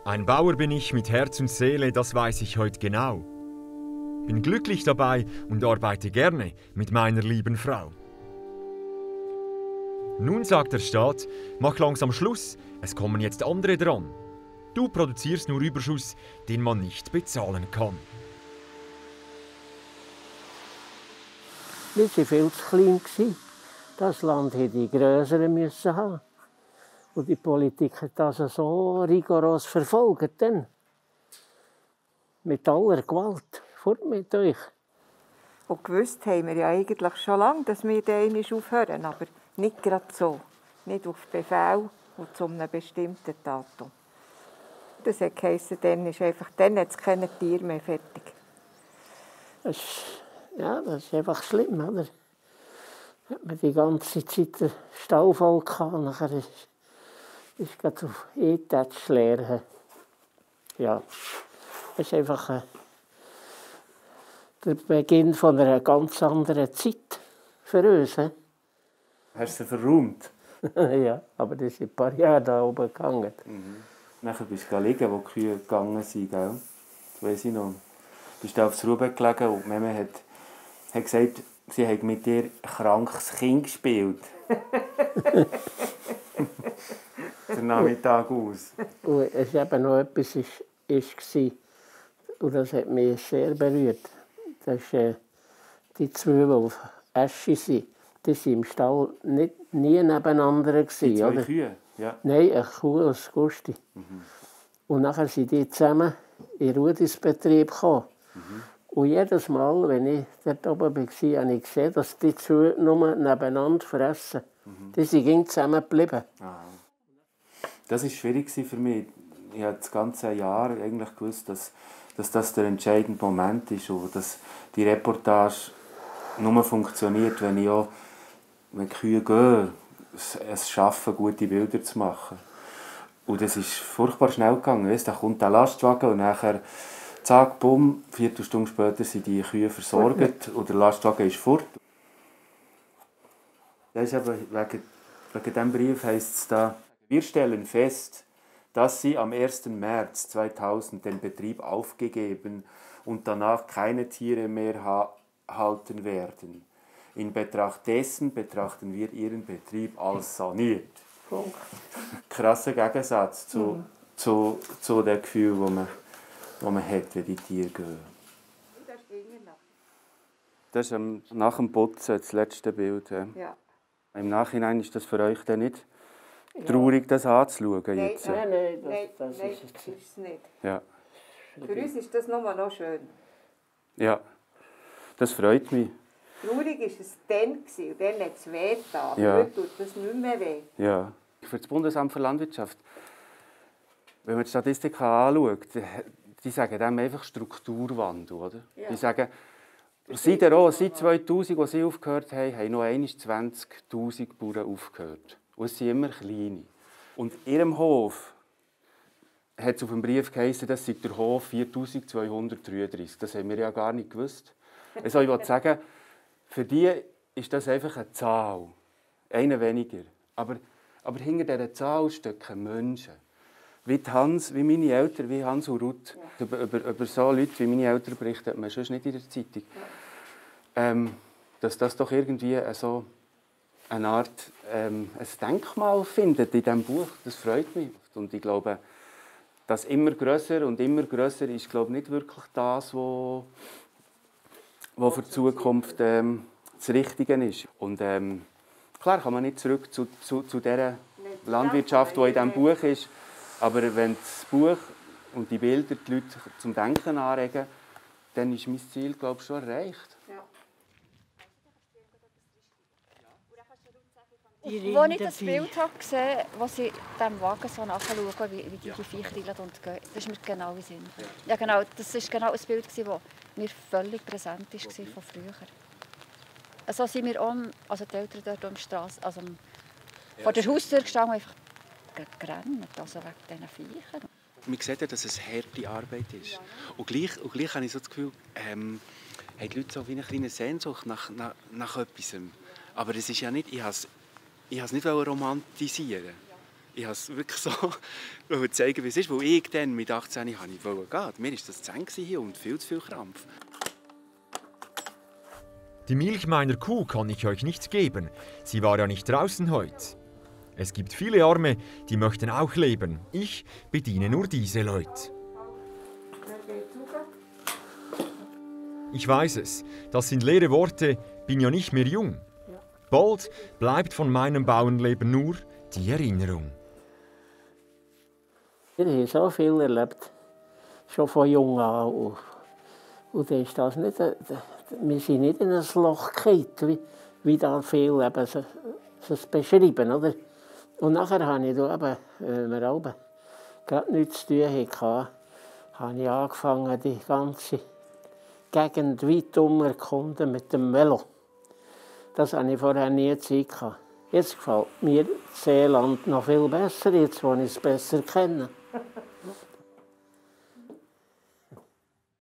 Ein Bauer bin ich mit Herz und Seele, das weiß ich heute genau. Bin glücklich dabei und arbeite gerne mit meiner lieben Frau. Nun sagt der Staat, mach langsam Schluss, es kommen jetzt andere dran. Du produzierst nur Überschuss, den man nicht bezahlen kann. Wir waren viel zu klein. Das Land hätte die Größeren müssen haben. Und die Politik hat das so rigoros verfolgt. Dann. Mit aller Gewalt. Fort mit euch. Und gewusst haben wir ja eigentlich schon lange, dass wir da einmal aufhören. Aber nicht gerade so. Nicht auf Befehl und zu einem bestimmten Datum. Das hat geheissen, dann hat es keine Tiere mehr fertig. Das ist einfach schlimm, oder? Hat man die ganze Zeit den Stall voll gehabt. Nachher ist gerade auf E-Touch leer. Ja, das ist einfach der Beginn von einer ganz anderen Zeit für uns. Hast du sie verräumt? Ja, aber das ist ein paar Jahre da oben gegangen. Nachher bist du liegen, wo die Kühe gegangen sind, gell? Das weiss ich noch. Du bist aufs Ruhebett gelegen und die Mama hat gesagt, sie hat mit dir ein krankes Kind gespielt. Den Nachmittag aus. Und es war eben noch etwas, und das hat mich sehr berührt. Das ist die zwei, die auf Asche sind. Die waren im Stall nie nebeneinander. Die zwei oder? Kühe? Ja. Nein, eine Kuh aus Gusti. Und nachher sind die zusammen in den Rudisbetrieb gekommen. Und jedes Mal, wenn ich dort oben war, habe ich gesehen, dass die zwei nur nebeneinander fressen. Die sind zusammen geblieben. Das war schwierig für mich. Ich habe das ganze Jahr eigentlich gewusst, dass das der entscheidende Moment ist und dass die Reportage nur funktioniert, wenn die Kühe gehen, es schaffen, gute Bilder zu machen. Und es ist furchtbar schnell gegangen. Da kommt der Lastwagen und nachher zack, bumm, 4 Viertelstunde später sind die Kühe versorgt und der Lastwagen ist fort. Das ist aber wegen diesem Brief heisst es da: Wir stellen fest, dass Sie am 1. März 2000 den Betrieb aufgegeben und danach keine Tiere mehr halten werden. In Betracht dessen betrachten wir Ihren Betrieb als saniert. Krasser Gegensatz zu dem Gefühl, das man hat, wenn die Tiere gehen. Das ist nach dem Putzen das letzte Bild. Ja. Im Nachhinein ist das für euch dann nicht traurig, das anzuschauen? Jetzt? Nein, das ist es nicht. Ja. Für uns ist das nur noch schön. Ja, das freut mich. Traurig war es dann, und dann hat es weh getan. Ja. Heute tut das nicht mehr weh. Ja. Für das Bundesamt für Landwirtschaft, wenn man die Statistiken anschaut, die sagen dem einfach Strukturwandel. Oder? Ja. Die sagen, seit 2000, als sie aufgehört haben, haben noch einmal 20'000 Bauern aufgehört. Und es sind immer kleine. Und in ihrem Hof hat es auf dem Brief geheißen, das sei der Hof 4233. Das haben wir ja gar nicht gewusst. Also ich wollte sagen, für die ist das einfach eine Zahl. Eine weniger. Aber hinter dieser Zahl stecken Menschen. Wie meine Eltern, wie Hans und Ruth. Ja. Über so Leute wie meine Eltern berichtet man sonst nicht in der Zeitung. Ja. Dass das doch irgendwie so eine Art ein Denkmal findet in diesem Buch, das freut mich. Und ich glaube, das immer grösser ist, glaube ich, nicht wirklich das, was für die Zukunft das Richtige ist. Und klar kann man nicht zurück zu dieser Landwirtschaft, die in diesem Buch ist. Aber wenn das Buch und die Bilder die Leute zum Denken anregen, dann ist mein Ziel, glaube ich, schon erreicht. Ja. Als ich das Bild gesehen habe, wo sie diesem Wagen so nachschauen, wie die Viecher gehen, das ist mir genau in Sinn. Ja, genau, das war genau ein Bild, das mir völlig präsent war von früher. So sind wir also die Eltern dort am Strasse, also vor der Haustür gestanden und einfach gerannt, also wegen diesen Viechern. Man sieht ja, dass es harte Arbeit ist. Ja. Und gleich habe ich so das Gefühl, haben die Leute so wie eine kleine Sehnsucht nach etwas. Aber es ist ja nicht, ich habe es nicht romantisieren. Ich wollte es wirklich so zeigen, wie es ist. Weil ich dann mit 18 wollte gehen. Mir war das zu eng hier und viel zu viel Krampf. Die Milch meiner Kuh kann ich euch nicht geben. Sie war ja nicht draußen heute. Es gibt viele Arme, die möchten auch leben. Ich bediene nur diese Leute. Ich weiß es, das sind leere Worte, bin ja nicht mehr jung. Bald bleibt von meinem Bauernleben nur die Erinnerung. Wir haben so viel erlebt, schon von jung an. Und dann ist das nicht, wir sind nicht in ein Loch gefallen, wie da viele eben es beschreiben. Oder? Und nachher habe ich da eben, wenn wir oben gerade nichts zu tun hatten, habe ich angefangen, die ganze Gegend weit erkunden mit dem Velo. Das hatte ich vorher nie Zeit gehabt. Jetzt gefällt mir das Seeland noch viel besser, jetzt wo ich es besser kenne.